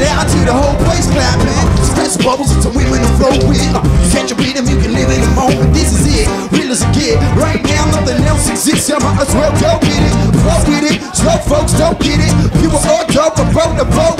it out to the whole place clapping. Stress bubbles until we win the flow with. Catch a beat 'em, you can live in the moment. This is it, real as a kid. Right now, nothing else exists. I might as well go get it. Flow with it, slow folks don't get it. People are dope, I broke the flow.